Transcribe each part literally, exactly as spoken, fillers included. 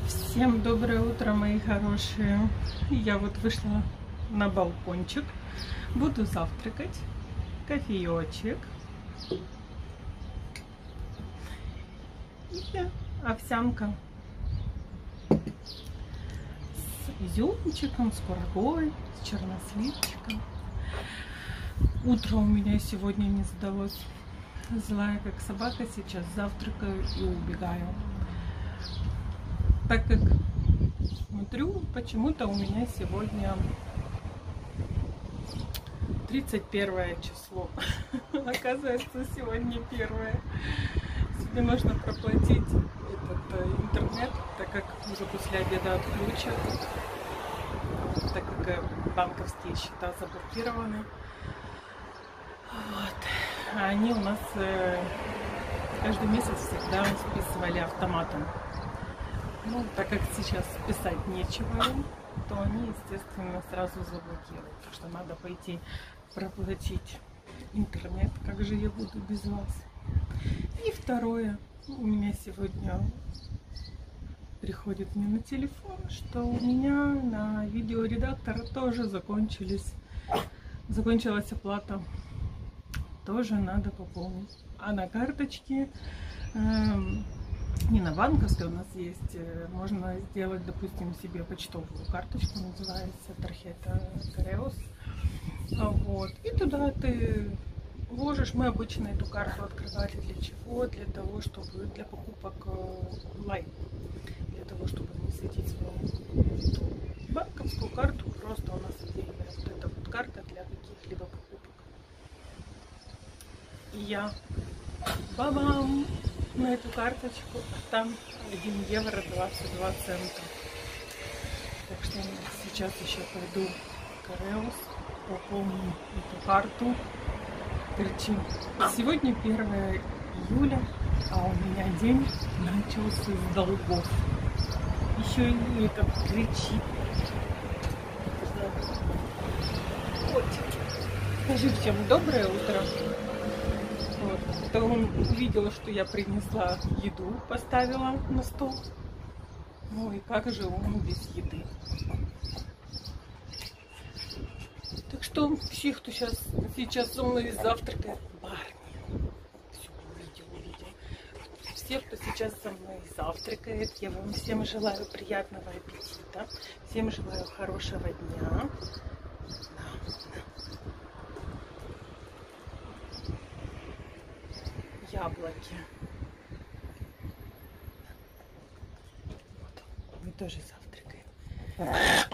Всем доброе утро, мои хорошие. Я вот вышла на балкончик. Буду завтракать. Кофеечек. И овсянка с изюмчиком, с курагой, с черносливчиком. Утро у меня сегодня не сдалось. Злая как собака, сейчас завтракаю и убегаю. Так как смотрю, почему-то у меня сегодня тридцать первое число. Оказывается, сегодня первое. Себе нужно проплатить этот интернет, так как уже после обеда отключат, так как банковские счета заблокированы. Вот. А они у нас э, каждый месяц всегда списывали автоматом. Ну, так как сейчас писать нечего им, то они, естественно, сразу заблокируют. Так что надо пойти проплатить интернет. Как же я буду без вас? И второе. У меня сегодня приходит мне на телефон, что у меня на видеоредактор тоже закончились, закончилась оплата. Тоже надо пополнить. А на карточке... Эм, Не на банковской у нас есть, можно сделать, допустим, себе почтовую карточку, называется Тархета Кареус. Вот. И туда ты ложишь, мы обычно эту карту открывали для чего? Для того, чтобы для покупок онлайн. Для того, чтобы не светить свою банковскую карту, просто у нас отдельная вот эта вот карта для каких-либо покупок. И я бабам! На эту карточку, там один евро двадцать два цента. Так что сейчас еще пойду в Кареус, пополню эту карту. Короче, сегодня первое июля, а у меня день начался с долгов. Еще и этот кричит. Вот. Скажи всем доброе утро. Вот. То он увидел, что я принесла еду, поставила на стол. Ну и как же он без еды? Так что все, кто сейчас, сейчас со мной завтракает, барни, все увидел, увидел. Все, кто сейчас со мной завтракает, я вам всем желаю приятного аппетита, всем желаю хорошего дня. Яблоки. Вот, мы тоже завтракаем.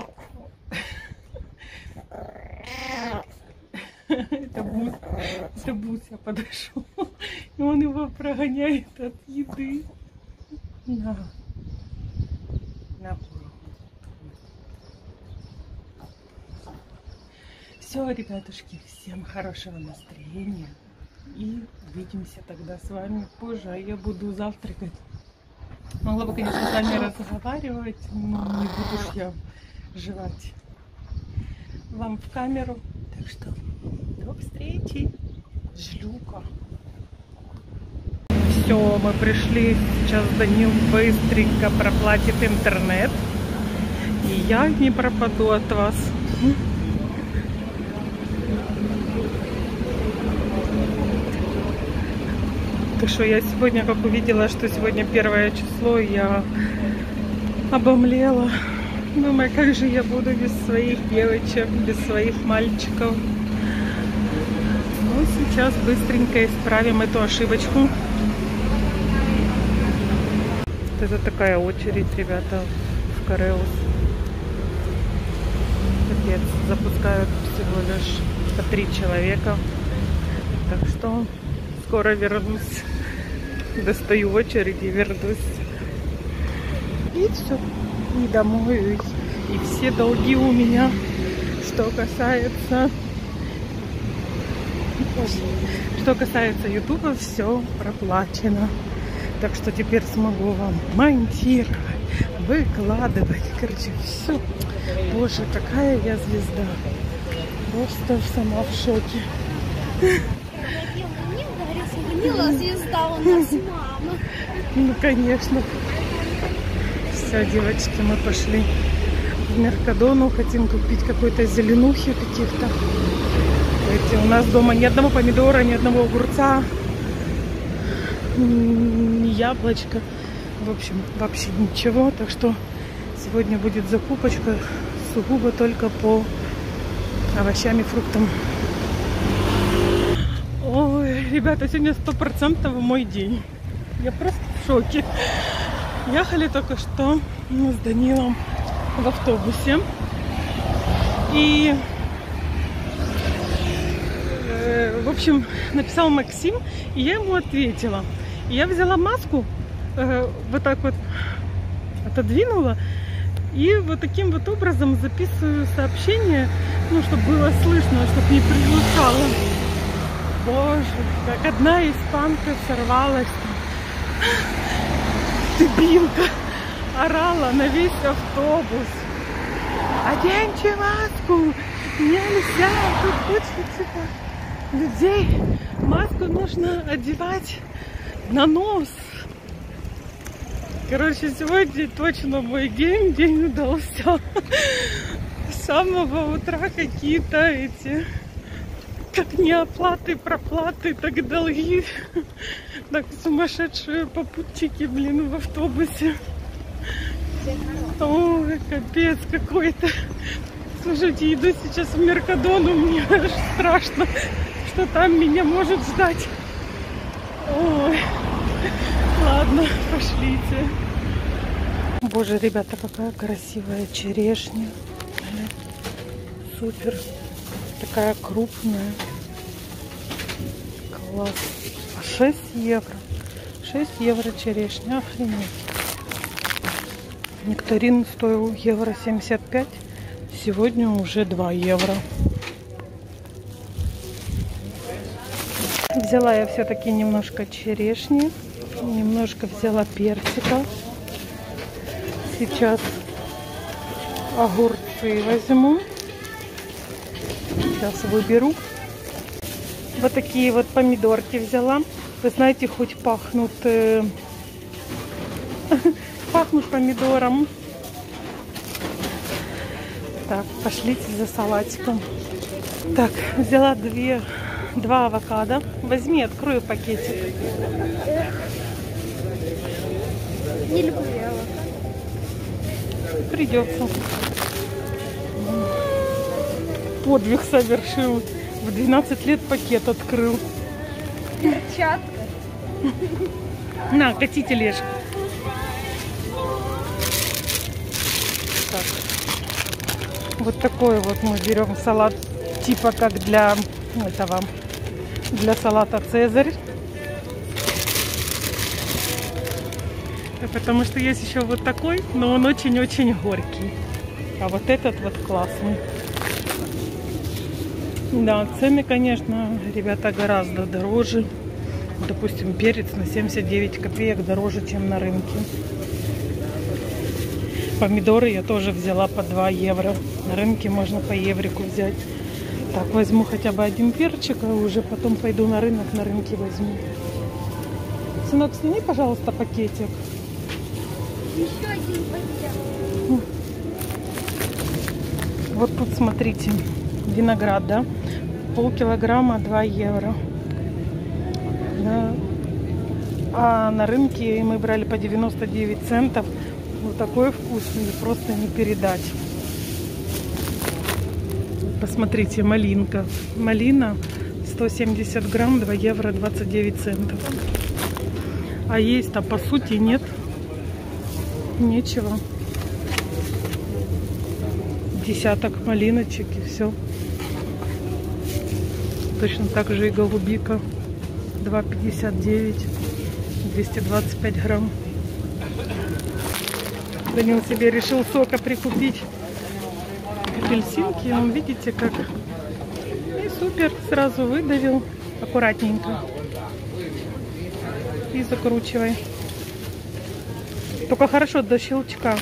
Это Бус, это Буся подошел, и он его прогоняет от еды. На, на. Все, ребятушки, всем хорошего настроения. И увидимся тогда с вами позже, а я буду завтракать. Могла бы, конечно, с вами разговаривать, но не буду ж я жевать вам в камеру. Так что до встречи, жлюка. Все, мы пришли. Сейчас Данил быстренько проплатит интернет. И я не пропаду от вас. Так что я сегодня, как увидела, что сегодня первое число, я обомлела. Думаю, как же я буду без своих девочек, без своих мальчиков. Ну, сейчас быстренько исправим эту ошибочку. Вот это такая очередь, ребята, в Кареус. Капец, запускают всего лишь по три человека. Так что скоро вернусь. Достаю очереди, вернусь. И все. И домой. И все долги у меня. Что касается... Что касается ютуба, все проплачено. Так что теперь смогу вам монтировать, выкладывать. Короче, все. Боже, какая я звезда. Просто сама в шоке. Звонила звезда у нас, мама. Ну, конечно. Все. все, девочки, мы пошли в Меркадону. Хотим купить какой-то зеленухи каких-то. У нас дома ни одного помидора, ни одного огурца, ни яблочка. В общем, вообще ничего. Так что сегодня будет закупочка сугубо только по овощам и фруктам. Ой, ребята, сегодня сто процентов мой день. Я просто в шоке. Ехали только что с Данилом в автобусе. И, э, в общем, написал Максим, и я ему ответила. И я взяла маску, э, вот так вот отодвинула, и вот таким вот образом записываю сообщение, ну, чтобы было слышно, чтобы не приглушало. Боже, как одна испанка сорвалась, дебилка, орала на весь автобус. Оденьте маску, нельзя, тут куча людей. Маску нужно одевать на нос. Короче, сегодня точно мой день, день удался. С самого утра какие-то эти... Как не оплаты, проплаты, так долги. Так сумасшедшие попутчики, блин, в автобусе. Ой, капец какой-то. Слушайте, иду сейчас в Меркадону, мне аж страшно, что там меня может ждать. Ой, ладно, пошлите. Боже, ребята, какая красивая черешня. Супер. Такая крупная. Класс. шесть евро. шесть евро черешня. Охренеть. Нектарин стоил евро семьдесят пять. Сегодня уже два евро. Взяла я все-таки немножко черешни. Немножко взяла персика. Сейчас огурцы возьму. Сейчас выберу. Вот такие вот помидорки взяла. Вы знаете, хоть пахнут э, пахнут помидором. Так, пошлите за салатиком. Так, взяла две, два авокадо. Возьми, открою пакетик. Не люблю я авокадо. Придется. Подвиг совершил. В двенадцать лет пакет открыл. Перчатка. На, кати тележку. Так. Вот такой вот мы берем салат, типа как для этого, для салата Цезарь. Потому что есть еще вот такой, но он очень-очень горький. А вот этот вот классный. Да, цены, конечно, ребята, гораздо дороже. Допустим, перец на семьдесят девять копеек дороже, чем на рынке. Помидоры я тоже взяла по два евро. На рынке можно по еврику взять. Так, возьму хотя бы один перчик, а уже потом пойду на рынок, на рынке возьму. Сынок, сними, пожалуйста, пакетик. Еще один пакет. Вот тут, смотрите, виноград, да? Полкилограмма два евро. Да. А на рынке мы брали по девяносто девять центов. Вот такой вкусный, просто не передать. Посмотрите, малинка. Малина сто семьдесят грамм, два евро двадцать девять центов. А есть-то по сути нет. Нечего. Десяток малиночек и все. Точно так же и голубика. два пятьдесят девять. двести двадцать пять грамм. Данил себе решил сока прикупить. Апельсинки. Он, видите, как. И супер. Сразу выдавил. Аккуратненько. И закручивай. Только хорошо до щелчка.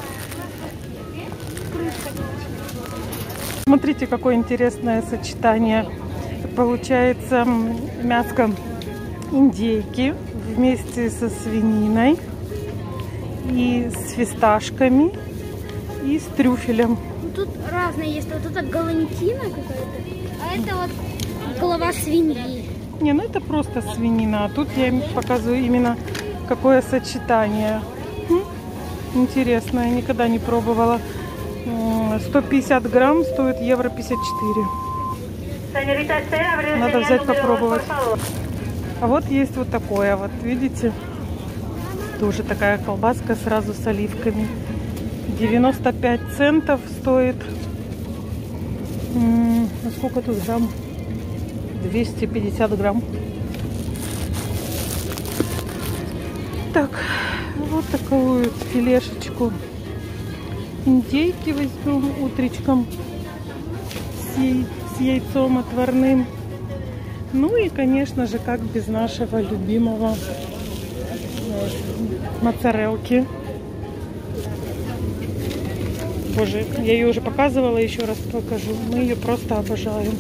Смотрите, какое интересное сочетание. Получается мяско индейки вместе со свининой и с фисташками, и с трюфелем. Тут разные есть. Вот это галантина какая-то, а это вот голова свиньи. Не, ну это просто свинина. А тут я им показываю именно какое сочетание. М? Интересно, я никогда не пробовала. сто пятьдесят грамм стоит евро пятьдесят четыре. Надо взять попробовать. А вот есть вот такое вот, видите? Тоже такая колбаска сразу с оливками. девяносто пять центов стоит. М-м, а сколько тут грамм? двести пятьдесят грамм. Так, вот такую вот филешечку индейки возьмем утречком с, яй, с яйцом отварным. Ну и, конечно же, как без нашего любимого моцарелки. Боже, я ее уже показывала, еще раз покажу. Мы ее просто обожаем.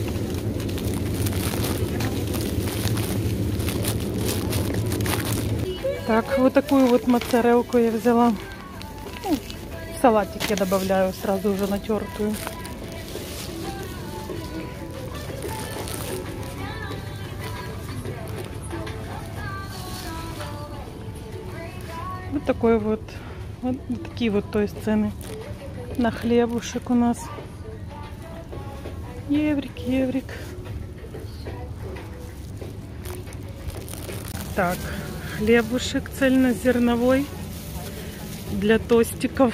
Так, вот такую вот моцарелку я взяла. Ну, в салатик я добавляю сразу уже натертую. Вот такой вот, вот такие вот, то есть цены на хлебушек у нас. Еврик, еврик. Так, хлебушек цельнозерновой для тостиков.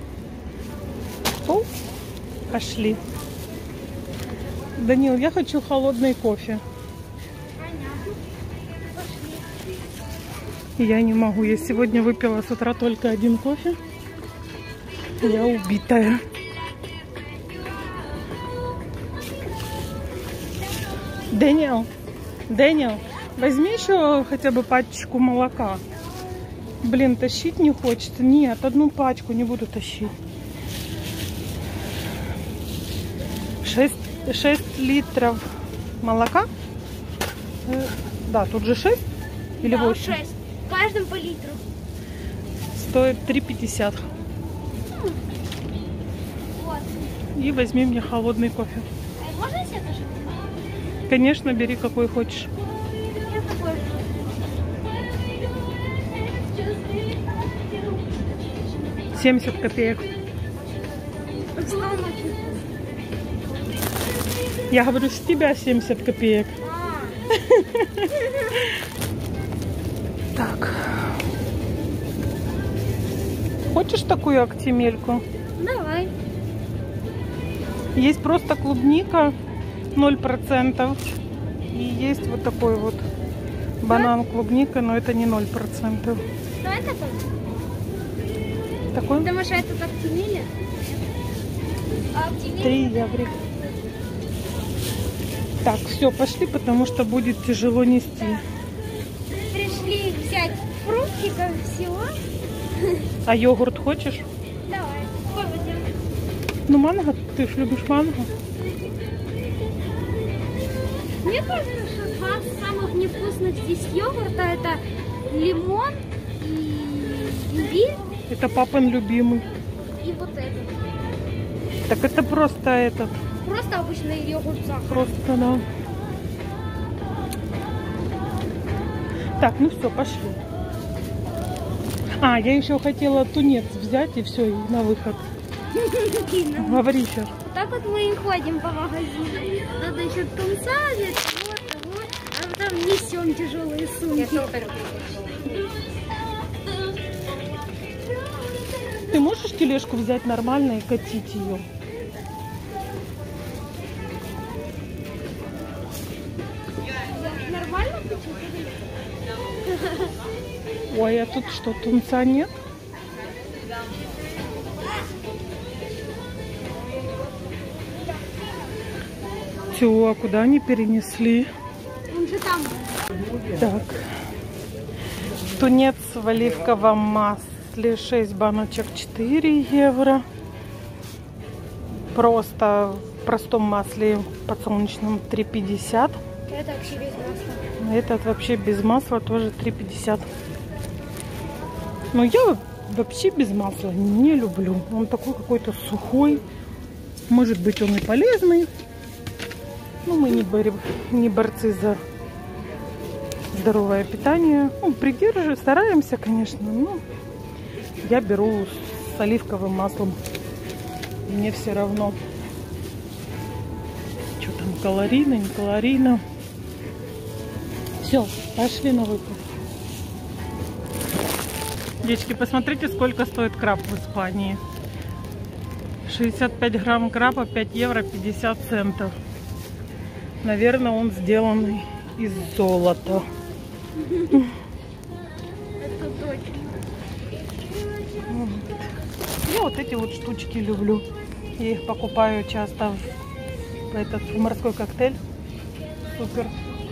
О, пошли. Данил, я хочу холодный кофе. Я не могу. Я сегодня выпила с утра только один кофе. Я убитая. Дэниел, Дэниел, возьми еще хотя бы пачку молока. Блин, тащить не хочется. Нет, одну пачку не буду тащить. шесть литров молока. Да, тут же шесть или восемь? Да, шесть. В каждом по литру. Стоит три пятьдесят. Вот. И возьми мне холодный кофе. А можно себе тоже? Конечно, бери какой хочешь. Я такой же. семьдесят копеек. Я говорю, с тебя семьдесят копеек. А. Так. Хочешь такую актимельку? Давай. Есть просто клубника ноль процентов. И есть вот такой вот банан клубника, но это не ноль процентов. Давай такой. Такой? Потому что это актимели. А актимели? Три евро. Так, все, пошли, потому что будет тяжело нести. Пришли взять фруктиков всего. А йогурт хочешь? Давай, попробуем. Ну, манго, ты же любишь манго. Мне кажется, что два самых невкусных здесь йогурта это лимон и имбирь. Это папин любимый. И вот этот. Так это просто этот. Просто обычный йогурт с сахаром. Просто, да. Так, ну все, пошли. А, я еще хотела тунец взять и все, и на выход. Говори сейчас. Так вот мы и ходим по магазину. Надо еще тунца взять, вот, вот, а потом несем тяжелые сумки. Ты можешь тележку взять нормально и катить ее? Нормально катить? Ой, а тут что, тунца нет? Все, а куда они перенесли? Он же там. Так. Тунец в оливковом масле шесть баночек четыре евро. Просто в простом масле подсолнечном три пятьдесят. Это вообще без масла. Этот вообще без масла тоже три пятьдесят. Ну, я вообще без масла не люблю. Он такой какой-то сухой. Может быть, он и полезный. Но мы не, бор... не борцы за здоровое питание. Ну, придерживаем, стараемся, конечно. Но я беру с оливковым маслом. Мне все равно. Что там, калорийно, не калорийно. Все, пошли на выход. Девочки, посмотрите, сколько стоит краб в Испании. шестьдесят пять грамм краба, пять евро пятьдесят центов. Наверное, он сделан из золота. Это точно. Я вот эти вот штучки люблю. Я их покупаю часто в этот в морской коктейль. Супер.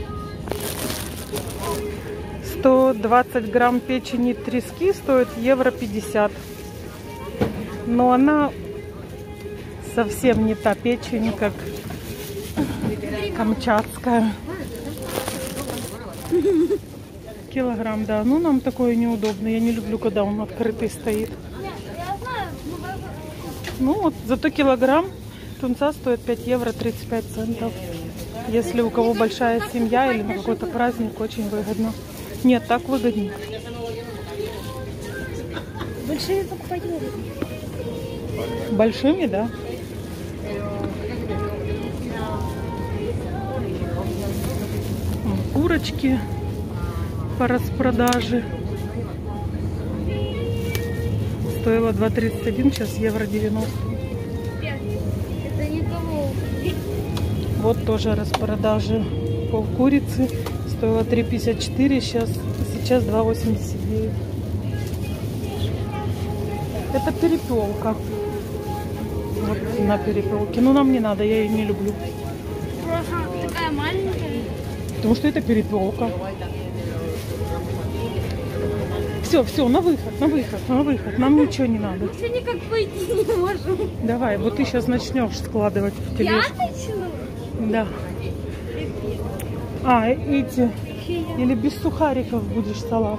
сто двадцать грамм печени трески стоит евро пятьдесят. Но она совсем не та печень, как камчатская. Килограмм, да. Ну, нам такое неудобно. Я не люблю, когда он открытый стоит. Ну, вот зато килограмм тунца стоит пять евро тридцать пять центов. Если у кого большая семья или на какой-то праздник, очень выгодно. Нет, так выгоднее. Большими покупать выгодно. Большими, да. Курочки по распродаже. Стоило два тридцать один, сейчас евро девяносто. Это не того. Вот тоже распродажи. Пол курицы стоило три пятьдесят четыре, сейчас, сейчас два восемьдесят девять. Это перепелка. Вот на перепелке. Ну, нам не надо, я ее не люблю. Ага, такая маленькая. Потому что это перепелка. Все, все, на выход, на выход, на выход. Нам ничего не надо. Мы все никак пойти не можем. Давай, вот ты сейчас начнешь складывать в Я тележку. начну? Да. А, эти. Или без сухариков будешь салат.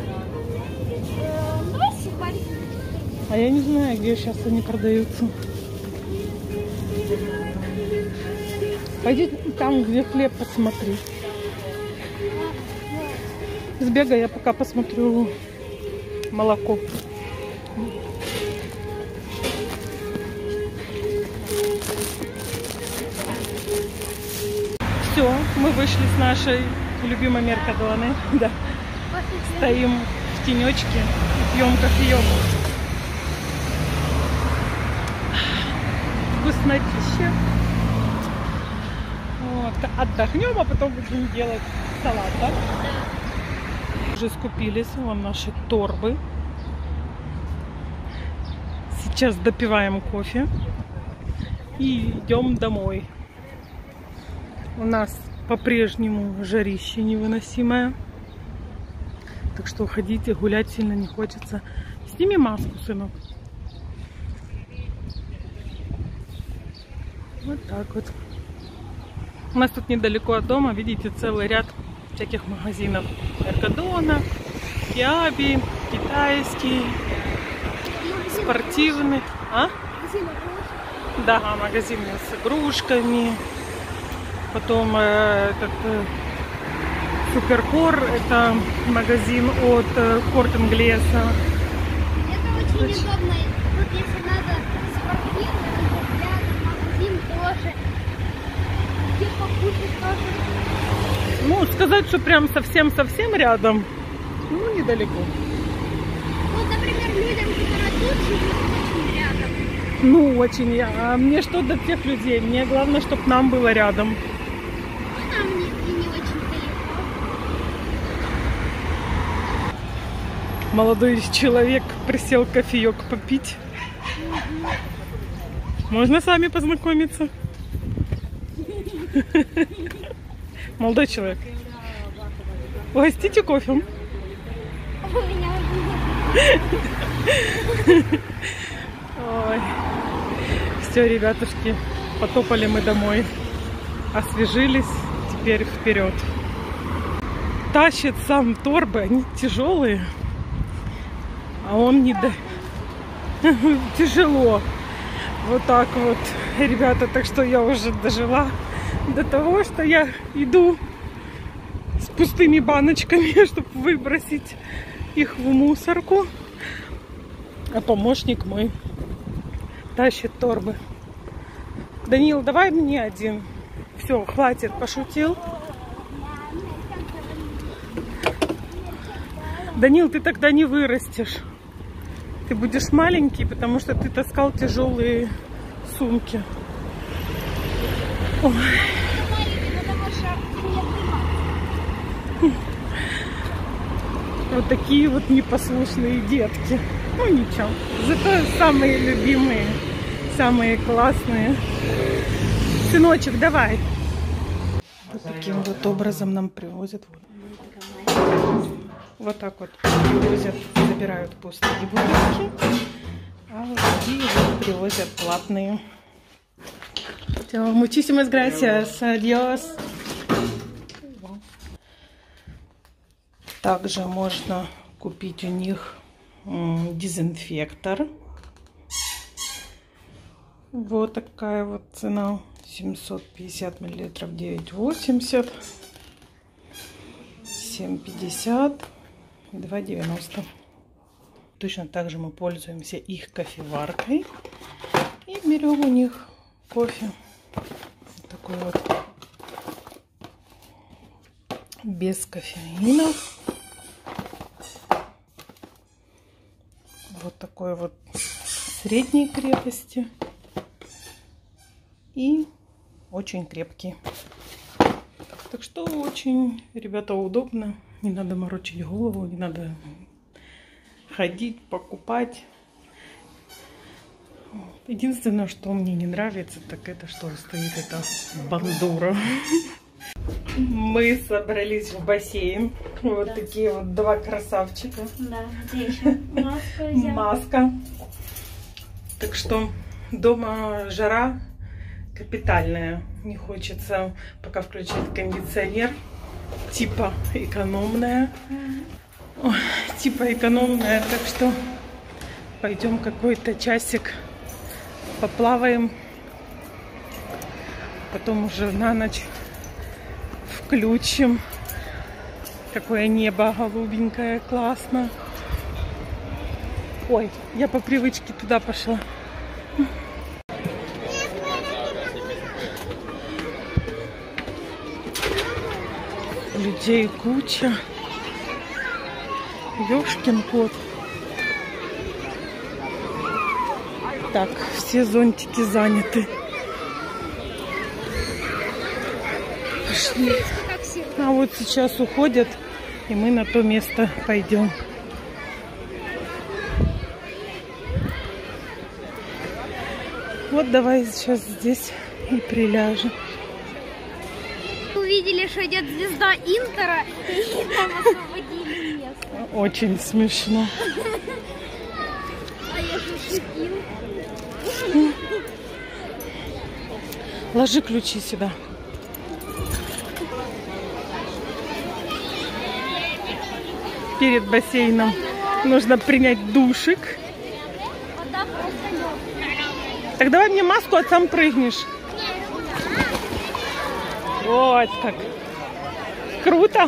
Давай сухарики. А я не знаю, где сейчас они продаются. Пойди там, где хлеб, посмотри. Сбегай, я пока посмотрю молоко. Все, мы вышли с нашей любимой Меркадоны. Да. Стоим в тенечке и пьем кофеек. Вкуснотища. Вот. Отдохнем, а потом будем делать салат, да? Уже скупились, вон наши торбы. Сейчас допиваем кофе и идем домой. У нас по-прежнему жарище невыносимое. Так что ходите, гулять сильно не хочется. Сними маску, сынок. Вот так вот. У нас тут недалеко от дома, видите, целый ряд всяких магазинов. Меркадона, Киаби, китайский, спортивный. А? Да, магазины с игрушками. Потом э, этот э, Суперкор, это магазин от э, Корт Инглеса. Это очень удобно. Тут если надо спортивный, то рядом магазин тоже. Где покушать тоже. Ну, сказать, что прям совсем-совсем рядом, ну, недалеко. Вот, например, людям, которые тут живут, очень рядом. Ну, очень. А мне что до тех людей? Мне главное, чтобы нам было рядом. Ну, нам не, и не очень далеко. Молодой человек присел кофеек попить. Можно с вами познакомиться? Молодой человек. Угостите кофе. У меня уже Ой. Все, ребятушки, потопали мы домой. Освежились, теперь вперед. Тащит сам торбы, они тяжелые. а он не до... Тяжело. Вот так вот, ребята. Так что я уже дожила до того, что я иду с пустыми баночками, чтобы выбросить их в мусорку. А помощник мой тащит торбы. Данил, давай мне один. Все, хватит, пошутил. Данил, ты тогда не вырастешь. Ты будешь маленький, потому что ты таскал тяжелые сумки. Ой. Вот такие вот непослушные детки. Ну ничего, зато самые любимые, самые классные. Сыночек, давай. Вот таким вот образом нам привозят. Вот так вот привозят, забирают пустые бутылки, а вот такие вот привозят платные. Muchísimas gracias. Adiós. Также можно купить у них дезинфектор. Вот такая вот цена. семьсот пятьдесят миллилитров, девять восемьдесят. семь пятьдесят. два девяносто. Точно так же мы пользуемся их кофеваркой. И берем у них кофе. Вот такой вот. Без кофеина. Вот такой вот средней крепости. И очень крепкий. Так что очень, ребята, удобно. Не надо морочить голову, не надо ходить, покупать. Единственное, что мне не нравится, так это, что стоит эта бандура. Мы собрались в бассейн. Вот да. Такие вот два красавчика. Да, где еще? Маска взяла. Маска. Так что дома жара капитальная. Не хочется пока включать кондиционер. Типа экономная. Ой, типа экономная. Так что пойдем какой-то часик поплаваем. Потом уже на ночь включим. Какое небо голубенькое, классно. Ой, я по привычке туда пошла. Людей куча. Ёшкин кот. Так, все зонтики заняты. Пошли. А вот сейчас уходят, и мы на то место пойдем. Вот давай сейчас здесь и приляжем. Увидели, что идет звезда Интера, и нам освободили место. Очень смешно. А я же шутил. Ложи ключи сюда. Перед бассейном нужно принять душик. Так давай мне маску, а сам прыгнешь. Вот как. Круто.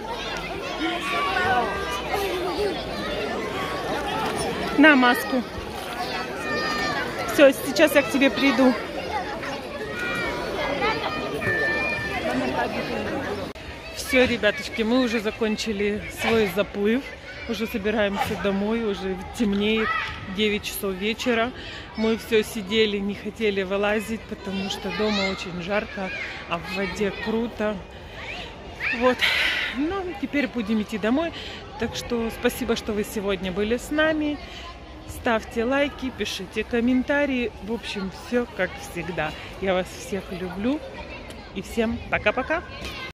На маску. Все, сейчас я к тебе приду. Все, ребяточки, мы уже закончили свой заплыв. Уже собираемся домой, уже темнеет, девять часов вечера. Мы все сидели, не хотели вылазить, потому что дома очень жарко, а в воде круто. Вот. Ну, теперь будем идти домой. Так что спасибо, что вы сегодня были с нами. Ставьте лайки, пишите комментарии. В общем, все как всегда. Я вас всех люблю. И всем пока-пока.